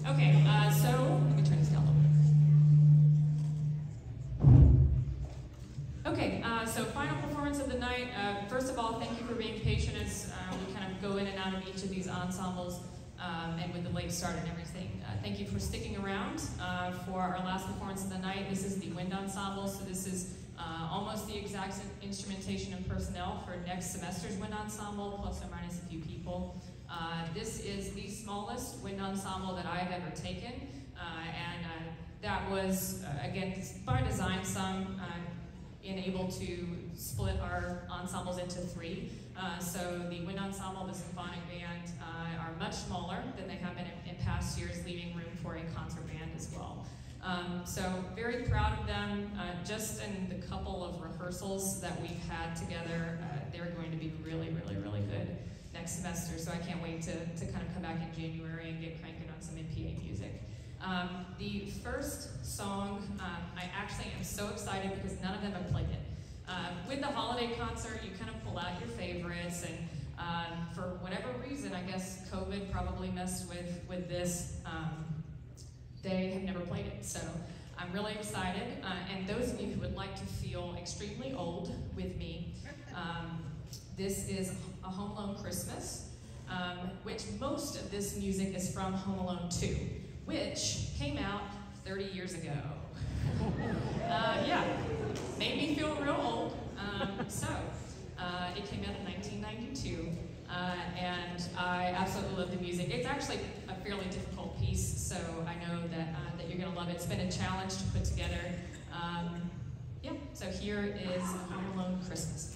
Okay, so let me turn this down a little bit. Okay, so final performance of the night. First of all, thank you for being patient as we kind of go in and out of each of these ensembles and with the late start and everything. Thank you for sticking around for our last performance of the night. This is the Wind Ensemble, so this is almost the exact instrumentation and personnel for next semester's Wind Ensemble, plus or minus a few people. This is the smallest wind ensemble that I've ever taken, and that was, again, by design, some able to split our ensembles into three. So the wind ensemble, the symphonic band are much smaller than they have been in past years, leaving room for a concert band as well. So very proud of them. Just in the couple of rehearsals that we've had together, they're going to be really, really, really good next semester, so I can't wait to kind of come back in January and get cranking on some MPA music. The first song, I actually am so excited because none of them have played it. With the holiday concert, you kind of pull out your favorites, and for whatever reason, I guess COVID probably messed with this. They have never played it, so I'm really excited. And those of you who would like to feel extremely old with me, this is A Home Alone Christmas, which most of this music is from Home Alone 2, which came out 30 years ago. Yeah, made me feel real old. It came out in 1992, and I absolutely love the music. It's actually a fairly difficult piece, so I know that you're gonna love it. It's been a challenge to put together. Yeah, so here is A Home Alone Christmas.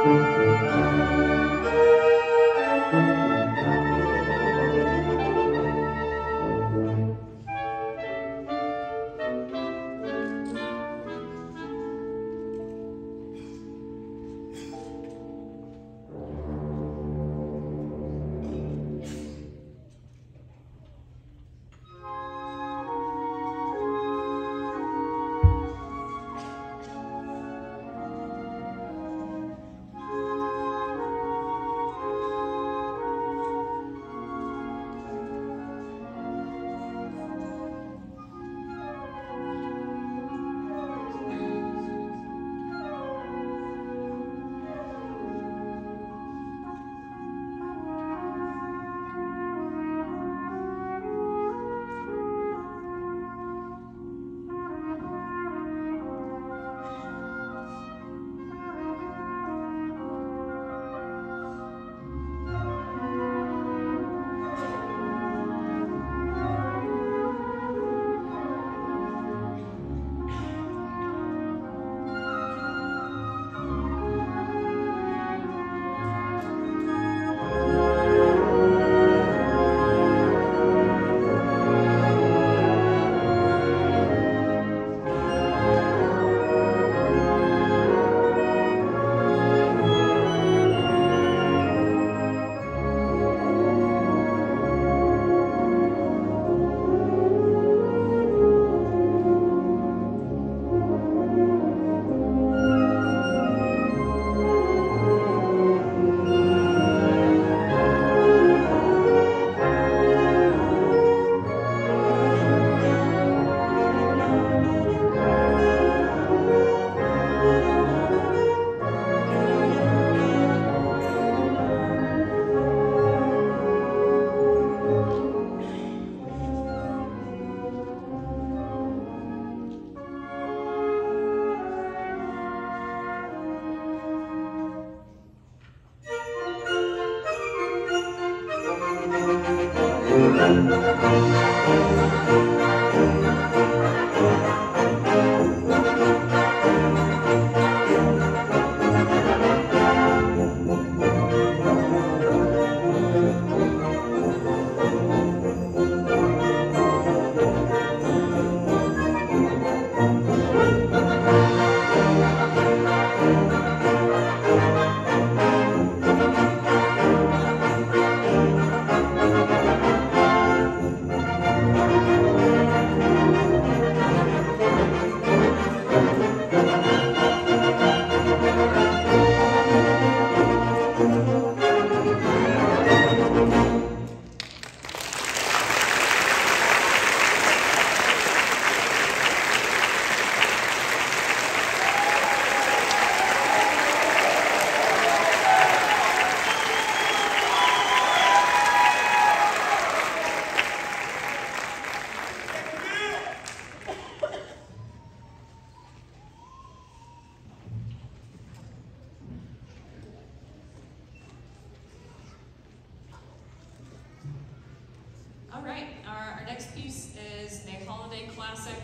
All right, our next piece is a holiday classic.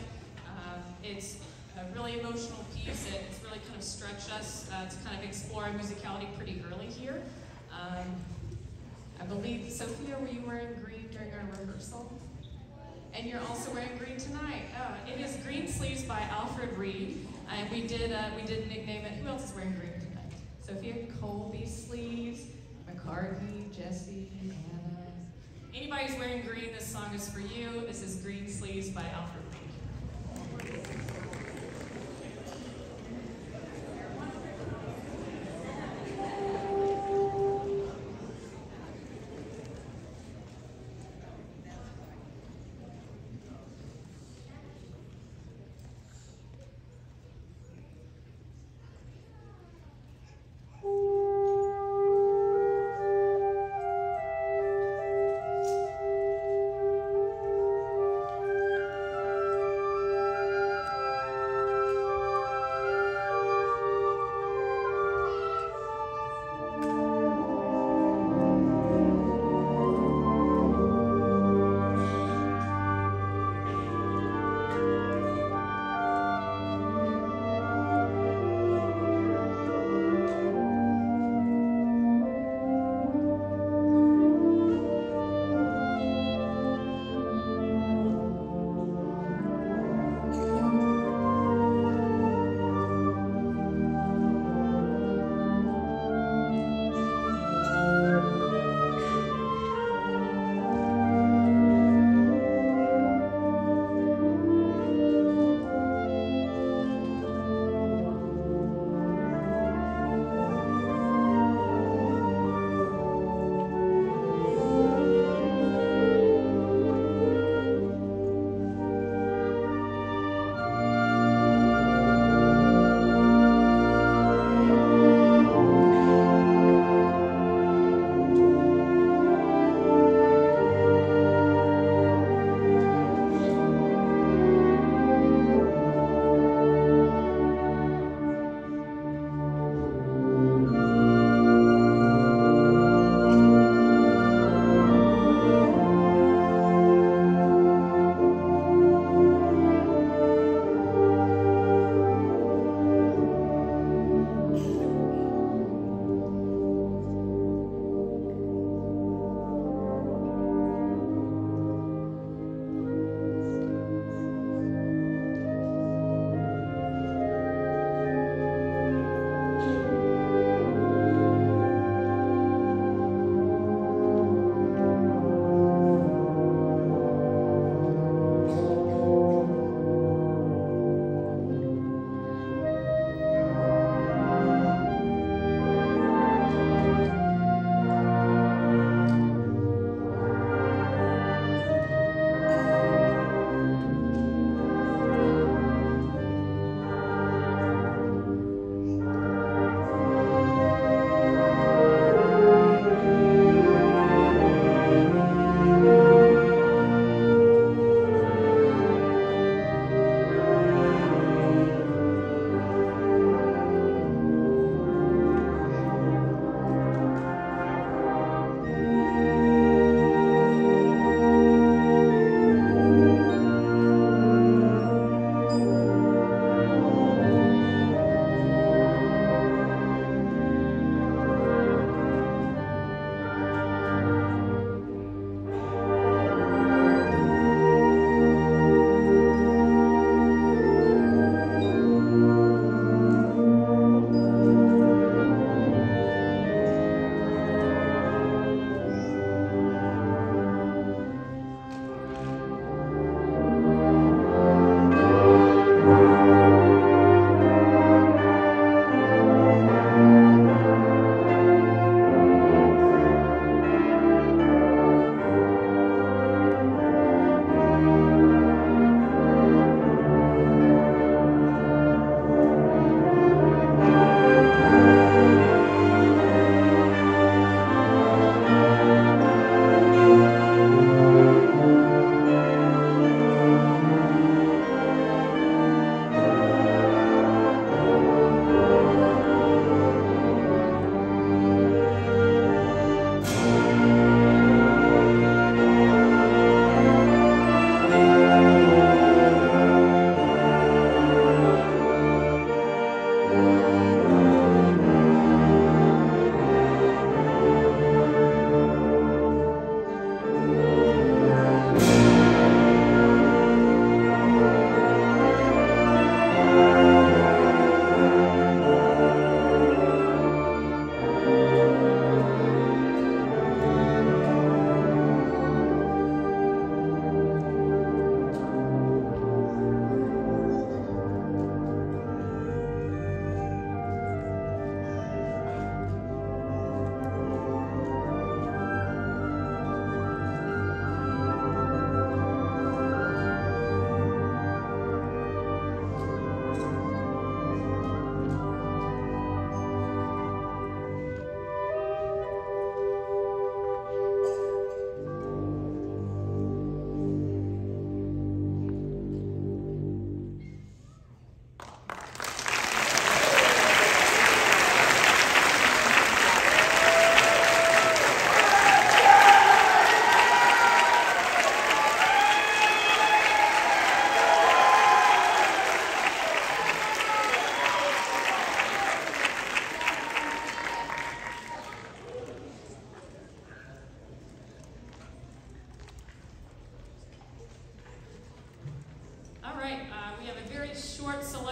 It's a really emotional piece. It's really kind of stretched us to kind of explore our musicality pretty early here. I believe, Sophia, were you wearing green during our rehearsal? And you're also wearing green tonight. It is Green Sleeves by Alfred Reed. And we did nickname it. Who else is wearing green tonight? Sophia, Colby Sleeves, McCartney, Jesse, Anna. Anybody who's wearing green, this song is for you. This is Green Sleeves by Alfred Reed.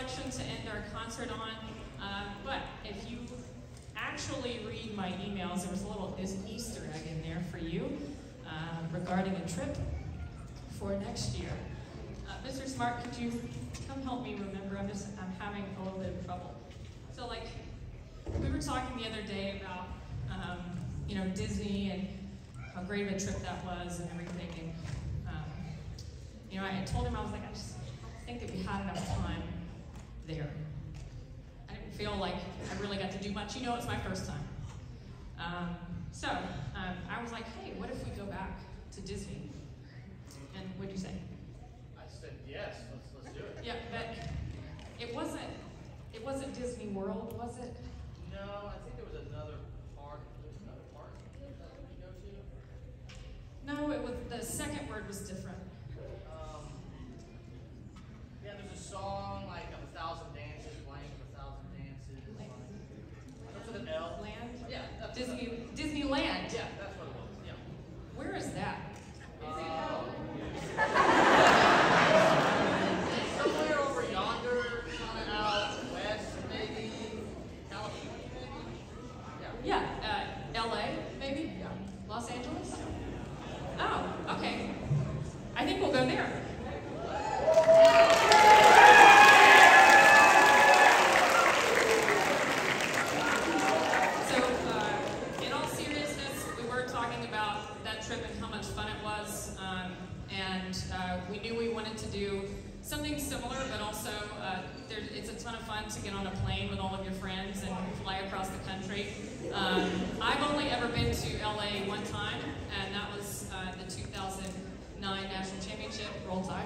selection to end our concert on, but if you actually read my emails, there was a little Easter egg in there for you regarding a trip for next year. Mr. Smart, could you come help me remember? I'm having a little bit of trouble. So like, we were talking the other day about, you know, Disney and how great of a trip that was and everything. And, you know, I told him, I was like, I just think that we had enough time there. I didn't feel like I really got to do much. You know, it's my first time. I was like, hey, what if we go back to Disney? And what'd you say? I said, yes, let's do it. Yeah, but it wasn't Disney World, was it? No, I think there was another park. There was another park that we go to. No, it was, the second word was different. Yeah, there's a song like 1,000 dances, blank 1,000 dances. Starts with an L. Land? Yeah, that's Disneyland. Yeah, that's what it was. Yeah. Where is that? Somewhere over yonder, kind of out west, maybe. California, maybe. Yeah, LA, maybe? Yeah. Los Angeles? Oh, okay. I think we'll go there. So, in all seriousness, we were talking about that trip and how much fun it was, and we knew we wanted to do something similar, but also it's a ton of fun to get on a plane with all of your friends and fly across the country. I've only ever been to LA one time, and that was the 2009 National Championship, Roll Tide.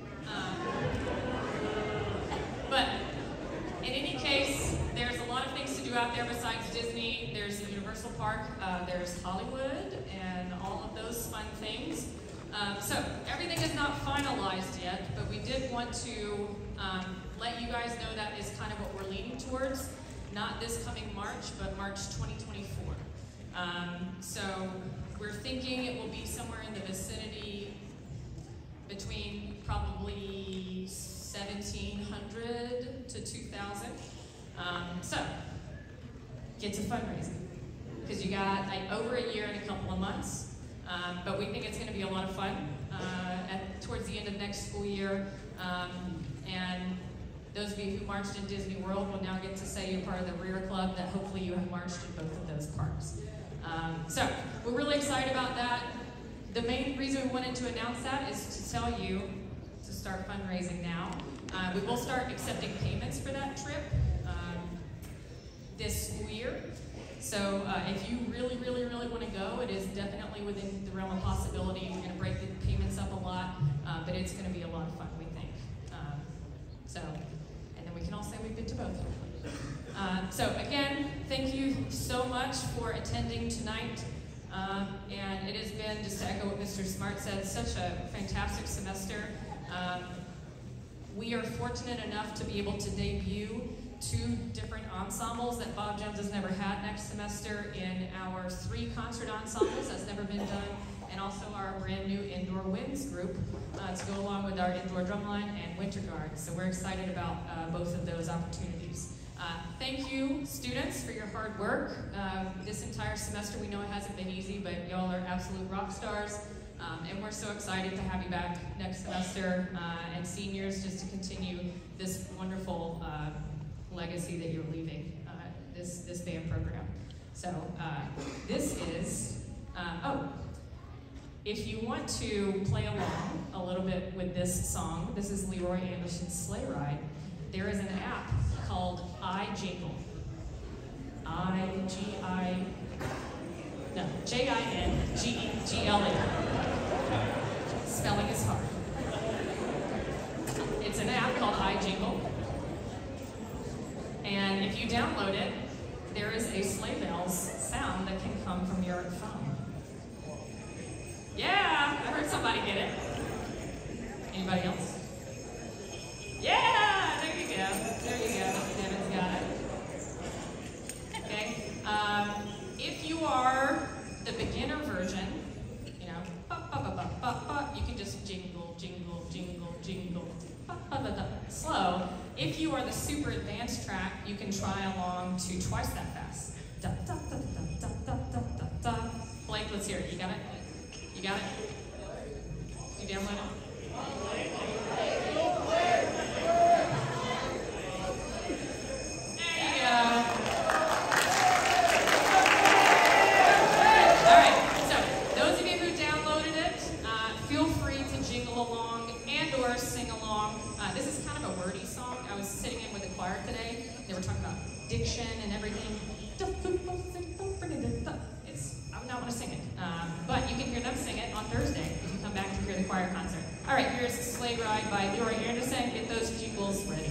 But in any case, there's a lot of things to do out there besides Disney. There's the Universal Park, there's Hollywood, and all of those fun things. So everything is not finalized yet, but we did want to let you guys know that is kind of what we're leaning towards. Not this coming March, but March 2024. So we're thinking it will be somewhere in the vicinity between probably 1,700 to 2,000. So get to fundraising, because you got over a year and a couple of months. But we think it's going to be a lot of fun towards the end of next school year. And those of you who marched in Disney World will now get to say you're part of the Rear Club, that hopefully you have marched in both of those parks. So we're really excited about that. The main reason we wanted to announce that is to tell you to start fundraising now. We will start accepting payments for that trip this school year. So if you really, really, really want to go, it is definitely within the realm of possibility. We're going to break the payments up a lot, but it's going to be a lot of fun, we think. And then we can all say we've been to both. So again, thank you so much for attending tonight. And it has been, just to echo what Mr. Smart said, such a fantastic semester. We are fortunate enough to be able to debut 2 different ensembles that Bob Jones has never had next semester in our 3 concert ensembles. That's never been done. And also our brand new indoor winds group to go along with our indoor drumline and winter guard. So we're excited about both of those opportunities. Thank you, students, for your hard work. This entire semester, we know it hasn't been easy, but y'all are absolute rock stars. And we're so excited to have you back next semester, and seniors, just to continue this wonderful legacy that you're leaving, this band program. So this is, if you want to play along a little bit with this song, this is Leroy Anderson's Sleigh Ride. There is an app called iJingle. Jingle. Spelling is hard. It's an app called iJingle. And if you download it, there is a sleigh bells sound that can come from your phone. Yeah, I heard somebody get it. Anybody else? Yeah, there you go. There you go. Devin's got it. Okay. If you are the beginner version, you know, you can just jingle, jingle, jingle, jingle, slow. If if you are the super advanced track, you can try along to twice that fast. Da, da, da, da, da, da, da, da. Blake, let's hear it. You got it? You got it? You download it? There you go. All right, so those of you who downloaded it, feel free to jingle along and or sing along. This is kind of a wordy song. I was sitting in with a choir today. They were talking about diction and everything. I would not want to sing it, but you can hear them sing it on Thursday if you come back to hear the choir concert. All right, here's Sleigh Ride by Leroy Anderson. Get those jingles ready.